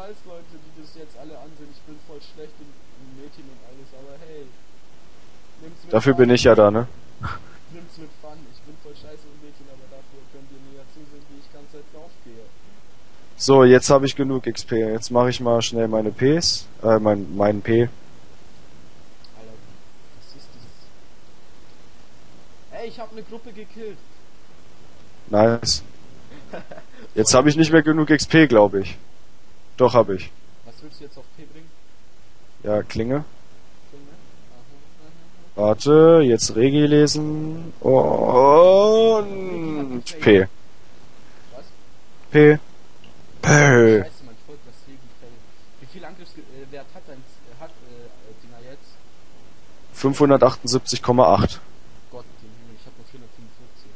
weiß, Leute, die das jetzt alle ansehen, ich bin voll schlecht im Mädchen und alles, aber hey, nimmt's mit Dafür Fun. bin ich ja da, ne? Nimmt's mit Fun. Ich bin voll scheiße im Mädchen, aber dafür könnt ihr mir ja zusehen, wie ich ganze Zeit draufgehe. So, jetzt habe ich genug XP. Jetzt mache ich mal schnell meine Ps. Mein P. Alter, was ist dieses? Ey, ich habe eine Gruppe gekillt. Nice. Jetzt habe ich nicht mehr genug XP, glaube ich. Doch, habe ich. Was willst du jetzt auf P bringen? Ja, Klinge. Klinge? Aha, Warte, jetzt Regi lesen. Und P. Was? P. P. Scheiße, man folgt das Regenfeld. Wie viel Angriffswert hat Dinger jetzt? 578,8. Gott, den Himmel, ich habe nur 445.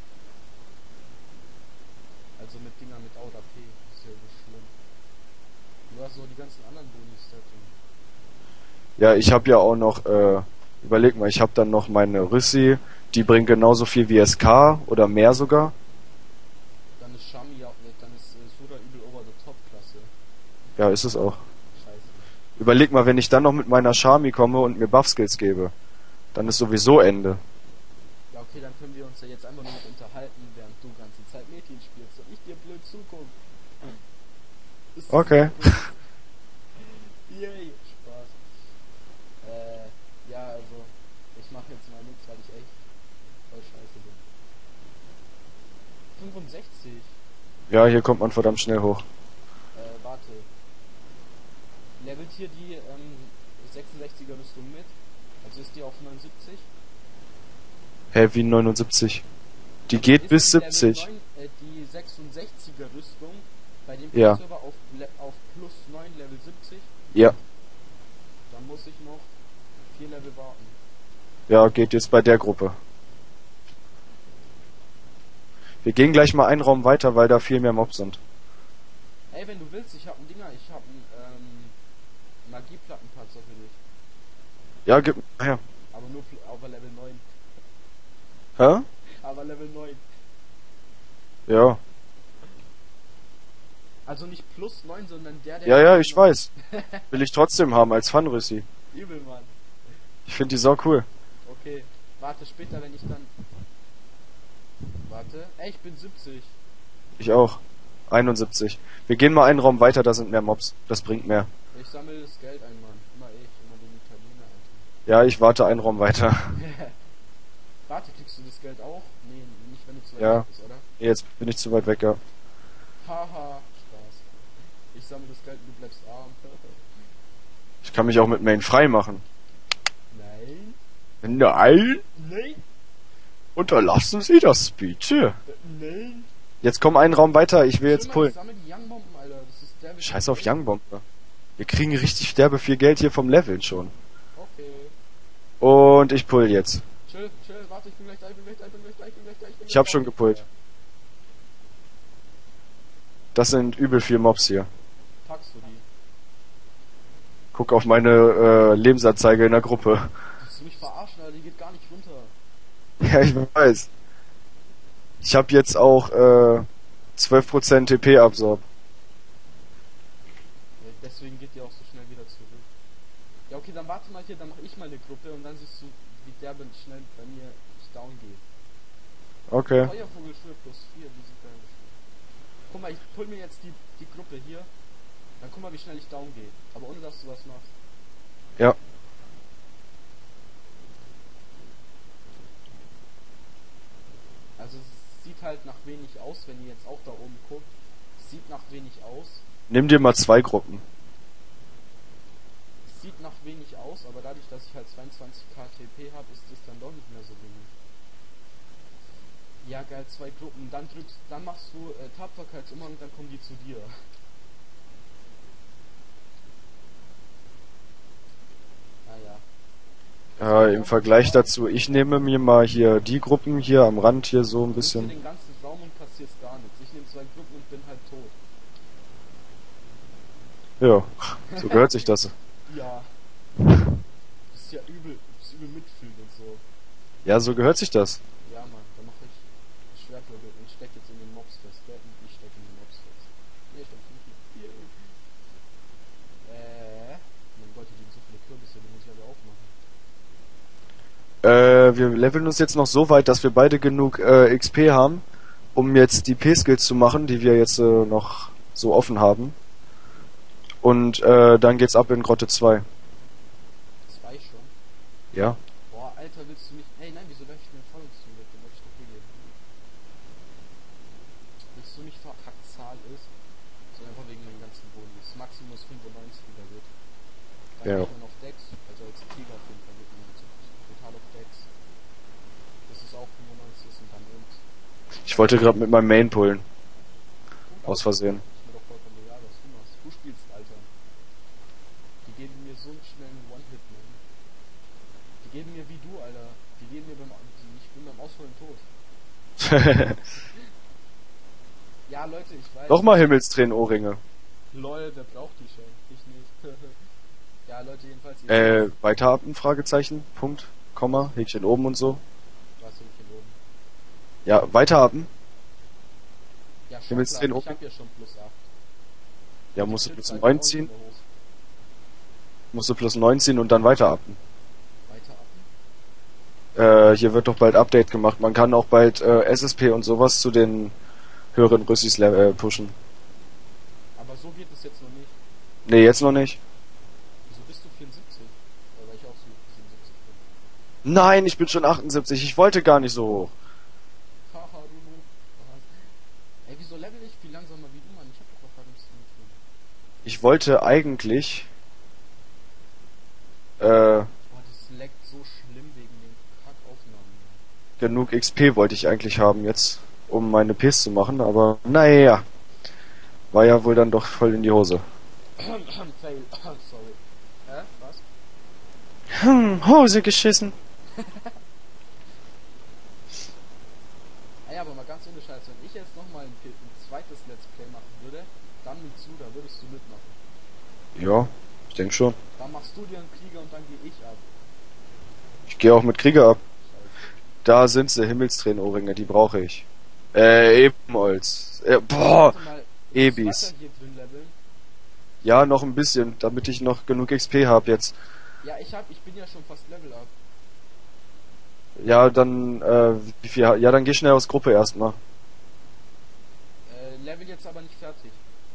Also mit Dinger mit A oder P, ist ja nicht schlimm. Du hast noch die ganzen anderen Bonis da drin. Ja, ich habe ja auch noch, überleg mal, ich habe dann noch meine Rüssi, die bringt genauso viel wie SK oder mehr sogar. Dann ist Shami, ja, dann ist Sura übel over the top Klasse. Ja, ist es auch. Scheiße. Überleg mal, wenn ich dann noch mit meiner Shami komme und mir Buff-Skills gebe, dann ist sowieso Ende. Ja, okay, dann können wir uns ja jetzt einfach nur noch unterhalten, während du ganze Zeit Mädchen spielst und ich dir blöd zugucke. Ist das Okay. gut? Yay, Spaß. Ja, also, ich mache jetzt mal nichts, weil ich echt voll scheiße bin. 65. Ja, hier kommt man verdammt schnell hoch. Warte. Levelt hier die 66er Rüstung mit? Also ist die auf 79? Hä, wie 79? Die geht Ist bis die Level 70. 9, die 66er Rüstung bei dem Ja. Server auf plus 9 Level 70? Ja. Dann muss ich noch 4 Level warten. Ja, geht jetzt bei der Gruppe. Wir gehen gleich mal einen Raum weiter, weil da viel mehr Mobs sind. Ey, wenn du willst, ich hab ein Dinger, ich hab ein Magieplattenpanzer für dich. Ja, gib her. Aber nur aber Level 9. Hä? Aber Level 9. Ja. Also nicht plus 9, sondern der Ja, Level ich 9. weiß. Will ich trotzdem haben als Fun-Rüssi. Übel, Mann. Ich finde die sau cool. Okay, warte später, wenn ich dann... Warte. Ey, ich bin 70. Ich auch. 71. Wir gehen mal einen Raum weiter, da sind mehr Mobs. Das bringt mehr. Ich sammle das Geld ein, Mann. Immer den Italiener, Ja, ich warte einen Raum weiter. Alter. Warte, kriegst du das Geld auch? Nee, nicht wenn du zu weit Ja. weg bist, oder? Jetzt bin ich zu weit weg, ja. Haha, Spaß. Ich sammle das Geld und du bleibst arm. Ich kann mich auch mit Main frei machen. Nein. Nein! Nein. Unterlassen Sie das bitte. Nein. Jetzt komm einen Raum weiter, ich will jetzt Ich pullen. sammle die Young Bomben, Alter. Das ist der Scheiß auf Young Bomber. Wir kriegen richtig derbe viel Geld hier vom Leveln schon. Okay. Und ich pull jetzt. Chill, warte, ich bin gleich da, ich bin gleich da. Ich hab schon gepullt. Das sind übel viel Mobs hier. Packst du die? Guck auf meine Lebensanzeige in der Gruppe. Willst du mich verarschen, Alter? Die geht gar nicht runter. Ja, ich weiß. Ich hab jetzt auch 12% TP absorb. Ja, deswegen geht die auch so schnell wieder zurück. Ja, okay, dann warte mal hier, dann mache ich mal eine Gruppe und dann siehst du, wie derbe schnell bei mir ich down gehe. Okay. Feuervogelschule plus 4, wie sieht der aus? Guck mal, ich pull mir jetzt die Gruppe hier. Dann guck mal, wie schnell ich down gehe. Aber ohne, dass du was machst. Ja. Also es sieht halt nach wenig aus, wenn ihr jetzt auch da oben guckt. Es sieht nach wenig aus. Nimm dir mal 2 Gruppen. Es sieht nach wenig aus, aber dadurch, dass ich halt 22k TP habe, ist es dann doch nicht mehr so wenig. Ja geil, 2 Gruppen. Dann machst du Tapferkeitsumhang und dann kommen die zu dir. Naja. Ja, im Vergleich dazu, ich nehme mir mal hier die Gruppen hier am Rand hier so ein Du nimmst dir bisschen. den ganzen Raum und kassierst gar nichts. Ich nehme 2 Gruppen und bin halt tot. Ja, so gehört sich das. Ja. Bist ja übel mitfühlend und so. Ja, so gehört sich das. Ja, Mann, dann mache ich Schwertwirbel und steck jetzt in den Mobs fest. Ich stecke in den Mobs fest. Nee, ich steck nicht. Wir leveln uns jetzt noch so weit, dass wir beide genug XP haben, um jetzt die P-Skills zu machen, die wir jetzt noch so offen haben. Und dann geht's ab in Grotte 2. 2 schon. Ja. Boah, Alter, willst du mich... Ey, nein, wieso werfe ich mir voll zu mit? Den wollte ich doch hier geben. Willst du mich verkackt Zahl ist? So einfach wegen meinen ganzen Bonis. Maximus 95 wieder wird. Dann Ja. geht man auf Dex, also als Tiger auf jeden Fall geht man so total auf Dex. Das ist auch 95 und dann und. Ich wollte gerade mit meinem Main pullen. Aus Versehen. Ist mir doch vollkommen egal, was du machst. Du spielst, Alter. Die geben mir so einen schnellen One-Hit, man. Die geben mir wie du, Alter. Die geben mir ich bin beim Ausholen tot. Ja, Leute, ich weiß. Nochmal Himmelstränen-Ohrringe. Lol, wer braucht die schon? Ich nicht. Ja, Leute, jedenfalls. Weiter ab, ein Fragezeichen, Punkt, Komma, Häkchen oben und so. Was hier oben? Ja, weiter ab. Ja, schon Himmelstränen klar, ich oben. hab ja schon plus 8. Ja, musst du Ich plus will 9 auch ziehen, nicht mehr hoch. musst du plus 9 ziehen und dann weiter ab. Weiter ab. Hier wird doch bald Update gemacht. Man kann auch bald SSP und sowas zu den höheren Rüssis pushen. Aber so geht es jetzt noch nicht. Nee, jetzt noch nicht. Wieso bist du 74? Weil ich auch so 77 bin. Nein, ich bin schon 78. Ich wollte gar nicht so hoch. Haha, du. Ey, wieso level ich viel langsamer wie du, Mann? Ich hab doch gerade im Stream drin. Ich wollte eigentlich Boah, das leckt so schlimm wegen den Kackaufnahmen. genug XP wollte ich eigentlich haben jetzt, um meine Ps zu machen, aber naja. War ja wohl dann doch voll in die Hose. Fail. Sorry. Was? Hose geschissen. Ey, aber mal ganz ohne Scheiß, wenn ich jetzt nochmal ein zweites Let's Play machen würde, dann mit zu, da würdest du mitmachen. Ja, ich denke schon. Dann machst du dir einen Krieger und dann gehe ich ab. Ich gehe auch mit Krieger ab. Scheiße. Da sind sie, Himmelstränen-Ohrringe, die brauche ich. Ebenholz. Boah, Warte mal, Ebis. weiter hier drin leveln. Ja, noch ein bisschen, damit ich noch genug XP habe jetzt. Ja, ich bin ja schon fast Level up. Ja, dann, wie viel? Ja, dann geh schnell aus Gruppe erstmal. Level jetzt aber nicht fertig.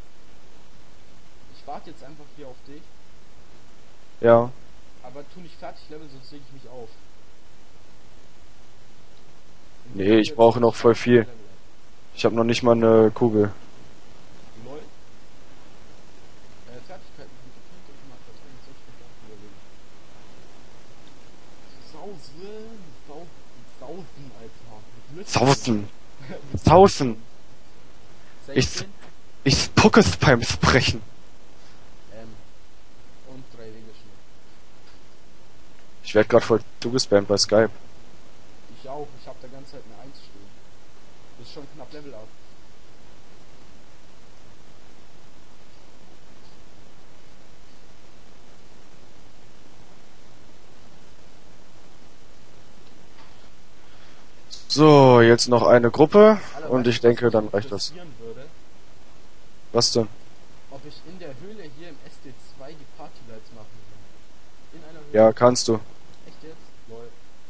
Ich warte jetzt einfach hier auf dich, Ja. aber tu nicht fertig leveln, sonst lege ich mich auf. Und Nee, wenn du ich jetzt brauche noch voll viel. Level up. Ich habe noch nicht mal eine Kugel. Lol. Fertigkeiten sind getrennt und gemacht, das kann ich selbst nicht auch überlegen. Sausen, Alter. Mit Sausen. Mit Sausen. 16, Ich spuckes beim Sprechen. und 3 Regelschnitt. Ich werde gerade voll zugespammt bei Skype. Ich auch, ich habe da ganze Zeit eine 1 stehen. Das ist schon knapp Level up. So, jetzt noch eine Gruppe Alter, und weißt ich du, was denke, mich dann reicht das. interessieren würde? Was denn? Ob ich in der Höhle hier im SD2 die Partylights machen kann. In einer Höhle. Ja, kannst du. Echt jetzt? Lol.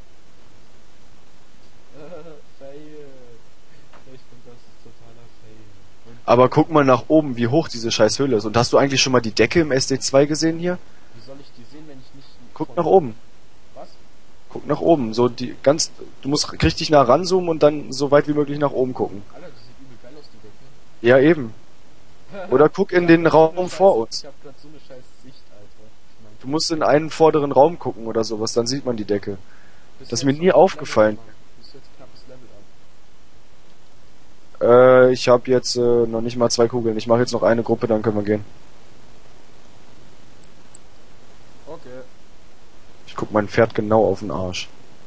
Fail. Ich finde, das ist totaler Fail. Und Aber guck mal nach oben, wie hoch diese scheiß Höhle ist. Und hast du eigentlich schon mal die Decke im SD2 gesehen hier? wie soll ich die sehen, wenn ich nicht... Guck von- nach oben. Was? Guck nach oben. So die ganz. Du musst richtig nah ranzoomen und dann so weit wie möglich nach oben gucken. Alter, das sieht übel geil aus, die Decke. Ja, eben. Oder guck in den Raum vor uns. Ich hab grad so eine scheiß Sicht, Alter. Ich mein, Du musst in einen vorderen Raum gucken oder sowas, dann sieht man die Decke. bis das ist jetzt mir schon nie Level aufgefallen. up, Mann. Bis jetzt knappes Level up. Ich habe jetzt noch nicht mal 2 Kugeln. Ich mache jetzt noch eine Gruppe, dann können wir gehen. Okay. Ich guck mein Pferd genau auf den Arsch.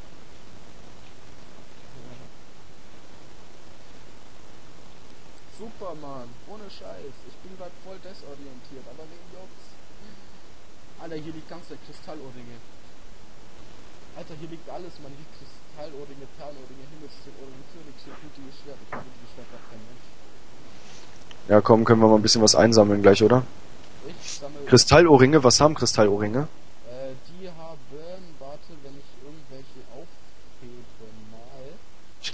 Super, Mann. Ohne Scheiß. Ich bin grad voll desorientiert, aber wegen Jobs. Alter, hier liegt ganz der Kristallohrringe. Alter, hier liegt alles, man. Hier liegt Kristallohrringe, Perlohrringe, Himmelstränohrringe, Phönixchen, blutige Schwert. Ich bin blutige Schwert, kein Mensch. Ja, komm, können wir mal ein bisschen was einsammeln gleich, oder? Ich sammle... Kristallohrringe, was haben Kristallohrringe? die haben... Warte, wenn ich irgendwelche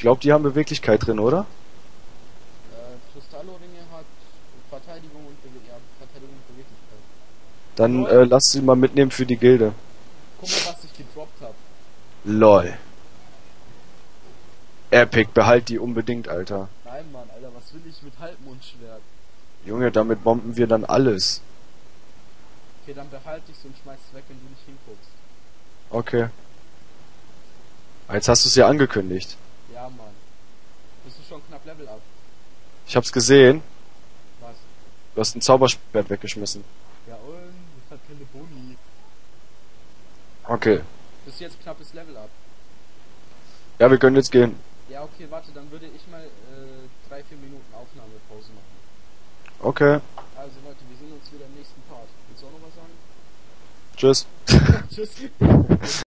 glaube, die haben Beweglichkeit drin, oder? Kristallohrringe hat Verteidigung und Verteidigung und Beweglichkeit. Dann lass sie mal mitnehmen für die Gilde. Guck mal, was ich gedroppt habe. LOL. Epic, behalt die unbedingt, Alter. Nein, Mann, Alter, was will ich mit Halbmondschwert? Junge, damit bomben wir dann alles. Okay, dann behalte ich's und schmeiß es weg, wenn du nicht hinguckst. Okay. Jetzt hast du es ja angekündigt. Ja, Mann. Bist du schon knapp Level up? Ich hab's gesehen. Was? Du hast ein Zauberschwert weggeschmissen. Ja, und? Das hat keine Boni. Okay. Bist du jetzt knappes Level up? Ja, wir können jetzt gehen. Ja, okay, warte, dann würde ich mal 3-4 Minuten Aufnahmepause machen. Okay. Also Leute, wir sehen uns wieder im nächsten Part. Willst du auch noch was sagen? Tschüss. Tschüss.